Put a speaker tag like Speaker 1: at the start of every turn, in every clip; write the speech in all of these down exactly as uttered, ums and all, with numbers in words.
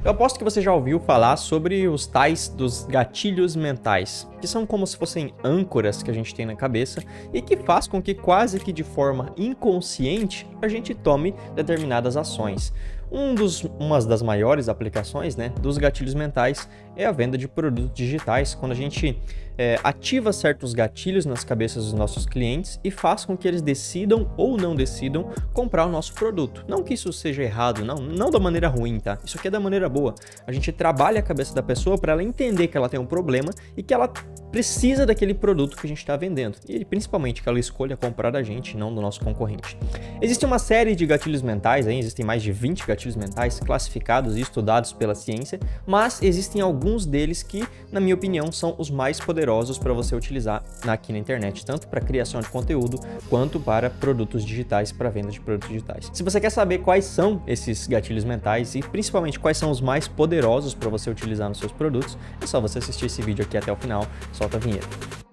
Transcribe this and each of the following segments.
Speaker 1: Eu aposto que você já ouviu falar sobre os tais dos gatilhos mentais, que são como se fossem âncoras que a gente tem na cabeça e que faz com que quase que de forma inconsciente a gente tome determinadas ações. Um dos, uma das maiores aplicações, né, dos gatilhos mentais é a venda de produtos digitais, quando a gente é, ativa certos gatilhos nas cabeças dos nossos clientes e faz com que eles decidam ou não decidam comprar o nosso produto. Não que isso seja errado, não, não da maneira ruim, tá? Isso aqui é da maneira boa. A gente trabalha a cabeça da pessoa para ela entender que ela tem um problema e que ela precisa daquele produto que a gente está vendendo. E principalmente que ela escolha comprar da gente, não do nosso concorrente. Existe uma série de gatilhos mentais, aí, existem mais de vinte gatilhos mentais classificados e estudados pela ciência, mas existem alguns deles que, na minha opinião, são os mais poderosos para você utilizar aqui na internet, tanto para criação de conteúdo quanto para produtos digitais, para venda de produtos digitais. Se você quer saber quais são esses gatilhos mentais e principalmente quais são os mais poderosos para você utilizar nos seus produtos, é só você assistir esse vídeo aqui até o final. Solta a vinheta.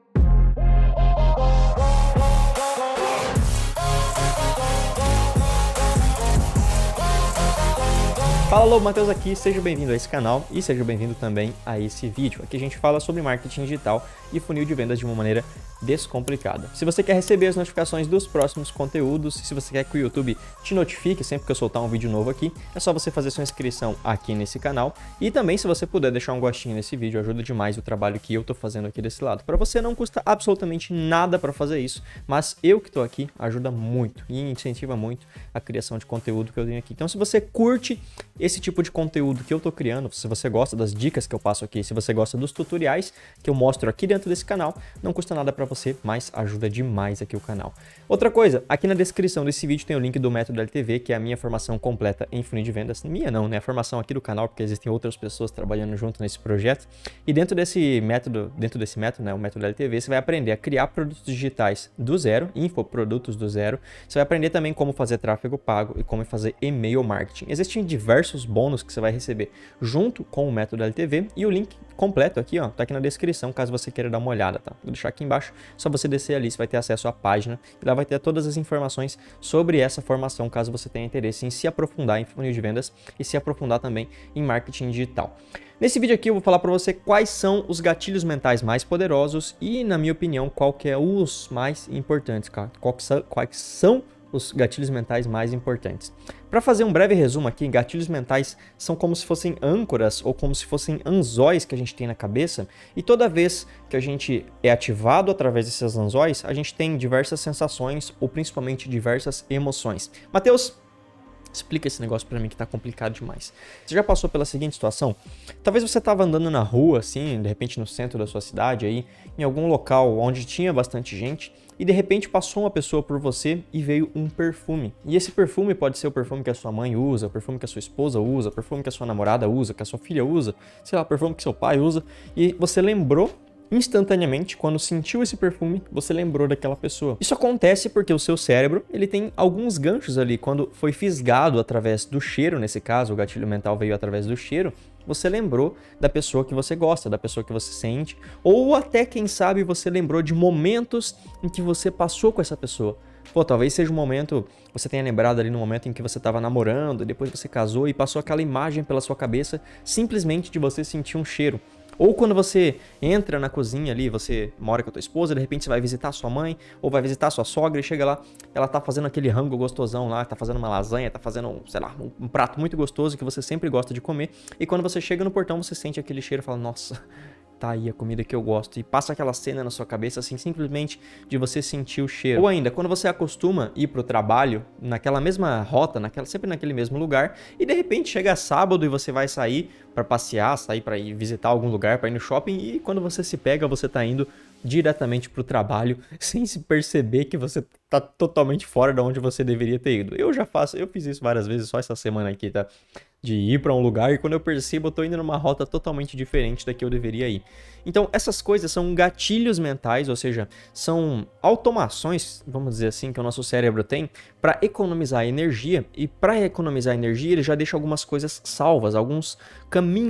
Speaker 1: Fala, Lobo Matheus aqui, seja bem-vindo a esse canal e seja bem-vindo também a esse vídeo. Aqui a gente fala sobre marketing digital e funil de vendas de uma maneira descomplicada. Se você quer receber as notificações dos próximos conteúdos, se você quer que o YouTube te notifique sempre que eu soltar um vídeo novo aqui, é só você fazer sua inscrição aqui nesse canal e também, se você puder deixar um gostinho nesse vídeo, ajuda demais o trabalho que eu tô fazendo aqui desse lado. Para você não custa absolutamente nada para fazer isso, mas eu que tô aqui ajuda muito e incentiva muito a criação de conteúdo que eu tenho aqui. Então, se você curte esse tipo de conteúdo que eu tô criando, se você gosta das dicas que eu passo aqui, se você gosta dos tutoriais que eu mostro aqui dentro desse canal, não custa nada para você, mas ajuda demais aqui o canal. Outra coisa, aqui na descrição desse vídeo tem o link do Método L T V, que é a minha formação completa em funil de vendas. Minha não, né? A formação aqui do canal, porque existem outras pessoas trabalhando junto nesse projeto. E dentro desse método, dentro desse método, né, o Método L T V, você vai aprender a criar produtos digitais do zero, infoprodutos do zero. Você vai aprender também como fazer tráfego pago e como fazer e-mail marketing. Existem diversos bônus que você vai receber junto com o Método L T V e o link completo aqui, ó, tá aqui na descrição, caso você queira dar uma olhada, tá? Vou deixar aqui embaixo, só você descer ali, você vai ter acesso à página e lá vai ter todas as informações sobre essa formação, caso você tenha interesse em se aprofundar em funil de vendas e se aprofundar também em marketing digital. Nesse vídeo aqui eu vou falar para você quais são os gatilhos mentais mais poderosos e, na minha opinião, qual que é os mais importantes, cara. Quais são, quais são os gatilhos mentais mais importantes. Para fazer um breve resumo aqui, gatilhos mentais são como se fossem âncoras ou como se fossem anzóis que a gente tem na cabeça e toda vez que a gente é ativado através desses anzóis, a gente tem diversas sensações ou principalmente diversas emoções. Matheus, explica esse negócio pra mim que tá complicado demais. Você já passou pela seguinte situação? Talvez você tava andando na rua, assim, de repente no centro da sua cidade, aí, em algum local onde tinha bastante gente, e de repente passou uma pessoa por você e veio um perfume. E esse perfume pode ser o perfume que a sua mãe usa, o perfume que a sua esposa usa, o perfume que a sua namorada usa, que a sua filha usa, sei lá, o perfume que seu pai usa, e você lembrou instantaneamente, quando sentiu esse perfume, você lembrou daquela pessoa. Isso acontece porque o seu cérebro, ele tem alguns ganchos ali, quando foi fisgado através do cheiro, nesse caso, o gatilho mental veio através do cheiro, você lembrou da pessoa que você gosta, da pessoa que você sente, ou até, quem sabe, você lembrou de momentos em que você passou com essa pessoa. Pô, talvez seja um momento, você tenha lembrado ali no momento em que você estava namorando, depois você casou e passou aquela imagem pela sua cabeça, simplesmente de você sentir um cheiro. Ou quando você entra na cozinha ali, você mora com a tua esposa, de repente você vai visitar sua mãe, ou vai visitar sua sogra e chega lá, ela tá fazendo aquele rango gostosão lá, tá fazendo uma lasanha, tá fazendo, sei lá, um, um prato muito gostoso que você sempre gosta de comer, e quando você chega no portão, você sente aquele cheiro e fala, nossa, tá aí a comida que eu gosto, e passa aquela cena na sua cabeça, assim, simplesmente de você sentir o cheiro. Ou ainda, quando você acostuma ir pro trabalho, naquela mesma rota, naquela, sempre naquele mesmo lugar, e de repente chega sábado e você vai sair para passear, sair para ir visitar algum lugar, para ir no shopping, e quando você se pega, você tá indo diretamente pro trabalho, sem se perceber que você tá totalmente fora de onde você deveria ter ido. Eu já faço, eu fiz isso várias vezes, só essa semana aqui, tá? De ir para um lugar e quando eu percebo eu tô indo numa rota totalmente diferente da que eu deveria ir. Então essas coisas são gatilhos mentais, ou seja, são automações, vamos dizer assim, que o nosso cérebro tem para economizar energia, e para economizar energia ele já deixa algumas coisas salvas, alguns caminhos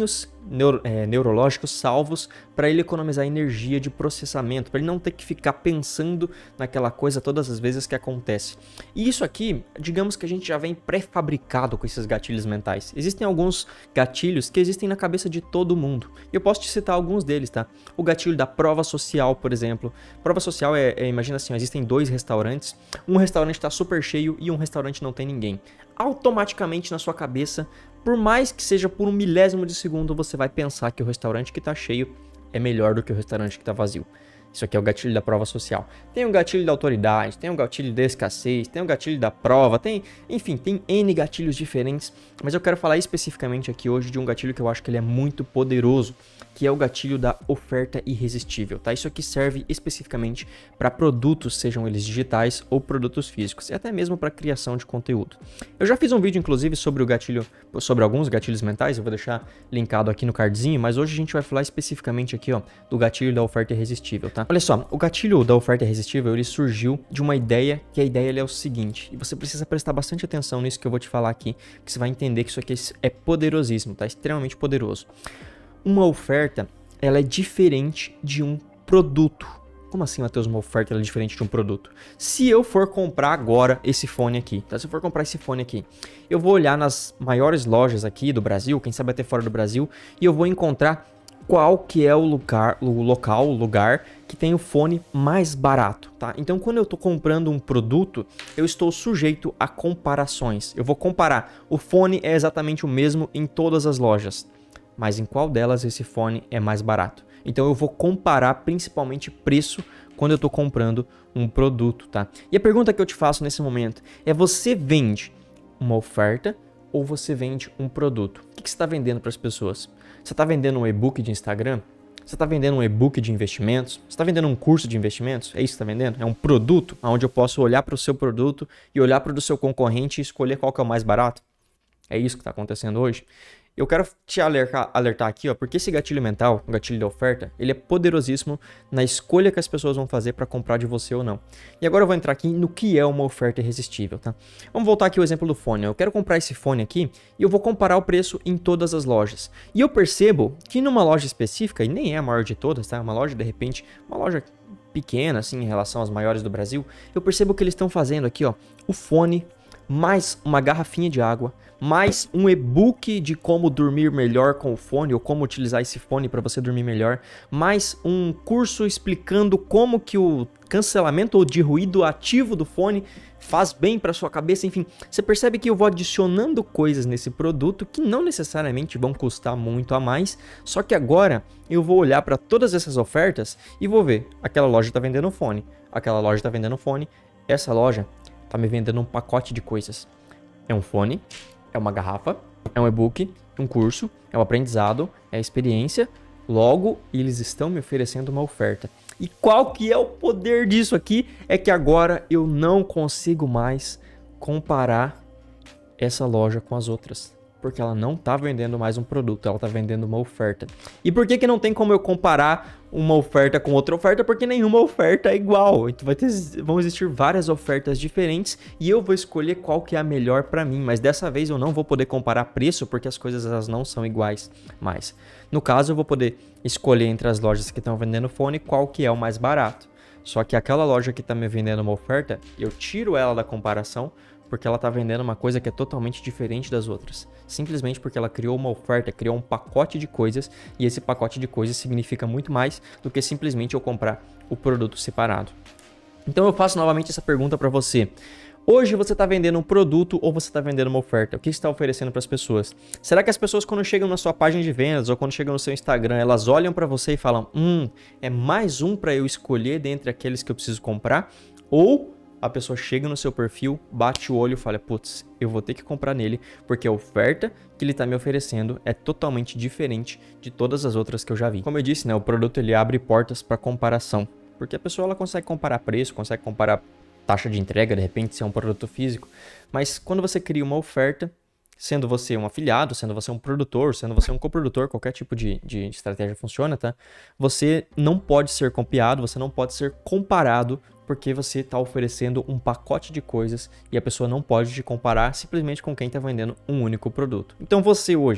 Speaker 1: neuro, é, neurológicos salvos para ele economizar energia de processamento, para ele não ter que ficar pensando naquela coisa todas as vezes que acontece. E isso aqui, digamos que a gente já vem pré-fabricado com esses gatilhos mentais. Existem alguns gatilhos que existem na cabeça de todo mundo. E eu posso te citar alguns deles, tá? O gatilho da prova social, por exemplo. Prova social é, é imagina assim, ó, existem dois restaurantes, um restaurante está super cheio e um restaurante não tem ninguém. Automaticamente na sua cabeça, por mais que seja por um milésimo de segundo, você vai pensar que o restaurante que está cheio é melhor do que o restaurante que está vazio. Isso aqui é o gatilho da prova social. Tem o gatilho da autoridade, tem o gatilho da escassez, tem o gatilho da prova, tem, enfim, tem N gatilhos diferentes, mas eu quero falar especificamente aqui hoje de um gatilho que eu acho que ele é muito poderoso, que é o gatilho da oferta irresistível, tá? Isso aqui serve especificamente para produtos, sejam eles digitais ou produtos físicos, e até mesmo para criação de conteúdo. Eu já fiz um vídeo, inclusive, sobre o gatilho, sobre alguns gatilhos mentais, eu vou deixar linkado aqui no cardzinho, mas hoje a gente vai falar especificamente aqui, ó, do gatilho da oferta irresistível, tá? Olha só, o gatilho da oferta irresistível, ele surgiu de uma ideia, que a ideia ele é o seguinte, e você precisa prestar bastante atenção nisso que eu vou te falar aqui, que você vai entender que isso aqui é poderosíssimo, tá? Extremamente poderoso. Uma oferta, ela é diferente de um produto. Como assim, Matheus, uma oferta ela é diferente de um produto? Se eu for comprar agora esse fone aqui, tá? Se eu for comprar esse fone aqui, eu vou olhar nas maiores lojas aqui do Brasil, quem sabe até fora do Brasil, e eu vou encontrar qual que é o lugar, o local, o lugar que tem o fone mais barato, tá? Então, quando eu estou comprando um produto, eu estou sujeito a comparações. Eu vou comparar, o fone é exatamente o mesmo em todas as lojas, mas em qual delas esse fone é mais barato. Então eu vou comparar principalmente preço quando eu estou comprando um produto, tá? E a pergunta que eu te faço nesse momento é: você vende uma oferta ou você vende um produto? O que você está vendendo para as pessoas? Você está vendendo um e-book de Instagram? Você está vendendo um e-book de investimentos? Você está vendendo um curso de investimentos? É isso que você está vendendo? É um produto onde eu posso olhar para o seu produto e olhar para o do seu concorrente e escolher qual que é o mais barato? É isso que está acontecendo hoje? Eu quero te alertar, alertar aqui, ó, porque esse gatilho mental, o gatilho da oferta, ele é poderosíssimo na escolha que as pessoas vão fazer para comprar de você ou não. E agora eu vou entrar aqui no que é uma oferta irresistível, tá? Vamos voltar aqui ao exemplo do fone. Eu quero comprar esse fone aqui e eu vou comparar o preço em todas as lojas. E eu percebo que numa loja específica, e nem é a maior de todas, tá? Uma loja, de repente, uma loja pequena, assim, em relação às maiores do Brasil, eu percebo que eles estão fazendo aqui, ó, o fone mais uma garrafinha de água, mais um e-book de como dormir melhor com o fone, ou como utilizar esse fone para você dormir melhor, mais um curso explicando como que o cancelamento ou de ruído ativo do fone faz bem para sua cabeça. Enfim, você percebe que eu vou adicionando coisas nesse produto que não necessariamente vão custar muito a mais, só que agora eu vou olhar para todas essas ofertas e vou ver, aquela loja está vendendo fone, aquela loja está vendendo fone, essa loja tá me vendendo um pacote de coisas. É um fone, é uma garrafa, é um e-book, um curso, é um aprendizado, é experiência. Logo, eles estão me oferecendo uma oferta. E qual que é o poder disso aqui? É que agora eu não consigo mais comparar essa loja com as outras. Porque ela não está vendendo mais um produto, ela está vendendo uma oferta. E por que que não tem como eu comparar uma oferta com outra oferta? Porque nenhuma oferta é igual. Então vai ter, vão existir várias ofertas diferentes e eu vou escolher qual que é a melhor para mim. Mas dessa vez eu não vou poder comparar preço porque as coisas elas não são iguais mais. No caso, eu vou poder escolher entre as lojas que estão vendendo fone qual que é o mais barato. Só que aquela loja que está me vendendo uma oferta, eu tiro ela da comparação porque ela está vendendo uma coisa que é totalmente diferente das outras. Simplesmente porque ela criou uma oferta, criou um pacote de coisas, e esse pacote de coisas significa muito mais do que simplesmente eu comprar o produto separado. Então eu faço novamente essa pergunta para você. Hoje você está vendendo um produto ou você está vendendo uma oferta? O que você está oferecendo para as pessoas? Será que as pessoas quando chegam na sua página de vendas ou quando chegam no seu Instagram, elas olham para você e falam, hum, é mais um para eu escolher dentre aqueles que eu preciso comprar? Ou a pessoa chega no seu perfil, bate o olho e fala, putz, eu vou ter que comprar nele, porque a oferta que ele está me oferecendo é totalmente diferente de todas as outras que eu já vi. Como eu disse, né, o produto ele abre portas para comparação, porque a pessoa ela consegue comparar preço, consegue comparar taxa de entrega, de repente se é um produto físico, mas quando você cria uma oferta, sendo você um afiliado, sendo você um produtor, sendo você um coprodutor, qualquer tipo de, de estratégia funciona, tá? Você não pode ser copiado, você não pode ser comparado, porque você está oferecendo um pacote de coisas e a pessoa não pode te comparar simplesmente com quem está vendendo um único produto. Então você hoje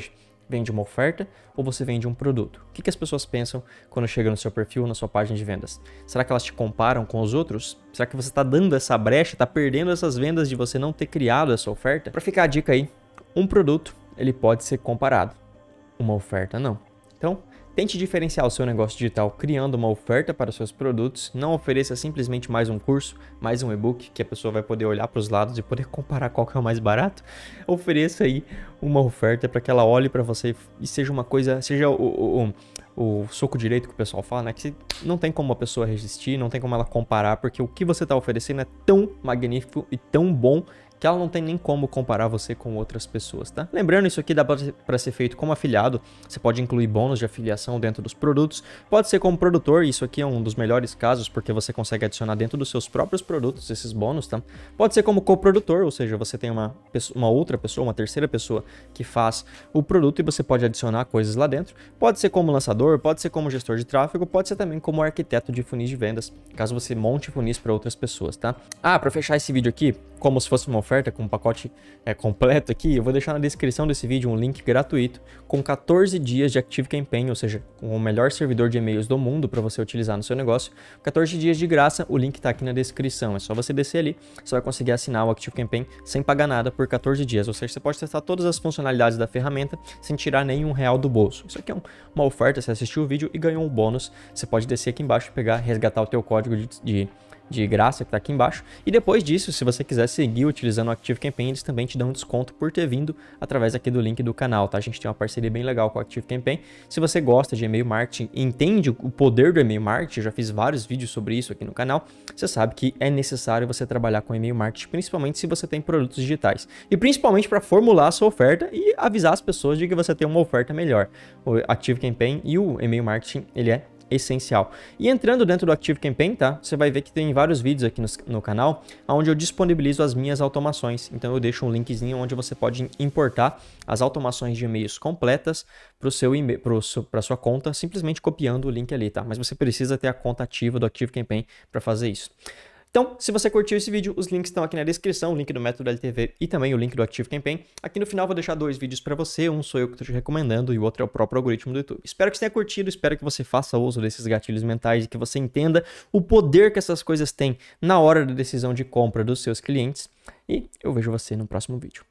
Speaker 1: vende uma oferta ou você vende um produto? O que, que as pessoas pensam quando chega no seu perfil, na sua página de vendas? Será que elas te comparam com os outros? Será que você está dando essa brecha, está perdendo essas vendas de você não ter criado essa oferta? Para ficar a dica aí, um produto ele pode ser comparado, uma oferta não. Então, tente diferenciar o seu negócio digital criando uma oferta para os seus produtos. Não ofereça simplesmente mais um curso, mais um e-book que a pessoa vai poder olhar para os lados e poder comparar qual que é o mais barato. Ofereça aí uma oferta para que ela olhe para você e seja uma coisa, seja o, o, o, o soco direito que o pessoal fala, né? Que não tem como a pessoa resistir, não tem como ela comparar, porque o que você está oferecendo é tão magnífico e tão bom que ela não tem nem como comparar você com outras pessoas, tá? Lembrando, isso aqui dá para ser feito como afiliado, você pode incluir bônus de afiliação dentro dos produtos, pode ser como produtor, isso aqui é um dos melhores casos, porque você consegue adicionar dentro dos seus próprios produtos esses bônus, tá? Pode ser como coprodutor, ou seja, você tem uma, uma outra pessoa, uma terceira pessoa que faz o produto e você pode adicionar coisas lá dentro, pode ser como lançador, pode ser como gestor de tráfego, pode ser também como arquiteto de funis de vendas, caso você monte funis para outras pessoas, tá? Ah, para fechar esse vídeo aqui, como se fosse uma oferta com um pacote é, completo aqui, eu vou deixar na descrição desse vídeo um link gratuito com quatorze dias de ActiveCampaign, ou seja, com o melhor servidor de e-mails do mundo para você utilizar no seu negócio. quatorze dias de graça, o link está aqui na descrição, é só você descer ali, você vai conseguir assinar o ActiveCampaign sem pagar nada por quatorze dias, ou seja, você pode testar todas as funcionalidades da ferramenta sem tirar nenhum real do bolso. Isso aqui é um, uma oferta, você assistiu o vídeo e ganhou um bônus, você pode descer aqui embaixo e pegar, resgatar o teu código de, de de graça que está aqui embaixo, e depois disso, se você quiser seguir utilizando o ActiveCampaign, eles também te dão um desconto por ter vindo através aqui do link do canal, tá? A gente tem uma parceria bem legal com o ActiveCampaign. Se você gosta de e-mail marketing e entende o poder do e-mail marketing, eu já fiz vários vídeos sobre isso aqui no canal, você sabe que é necessário você trabalhar com e-mail marketing, principalmente se você tem produtos digitais, e principalmente para formular a sua oferta e avisar as pessoas de que você tem uma oferta melhor. O ActiveCampaign e o e-mail marketing, ele é essencial. E entrando dentro do ActiveCampaign, tá? Você vai ver que tem vários vídeos aqui no, no canal onde eu disponibilizo as minhas automações. Então eu deixo um linkzinho onde você pode importar as automações de e-mails completas para o seu e-mail, para sua conta, simplesmente copiando o link ali, tá? Mas você precisa ter a conta ativa do ActiveCampaign para fazer isso. Então, se você curtiu esse vídeo, os links estão aqui na descrição, o link do Método L T V e também o link do ActiveCampaign. Aqui no final eu vou deixar dois vídeos para você, um sou eu que estou te recomendando e o outro é o próprio algoritmo do YouTube. Espero que você tenha curtido, espero que você faça uso desses gatilhos mentais e que você entenda o poder que essas coisas têm na hora da decisão de compra dos seus clientes. E eu vejo você no próximo vídeo.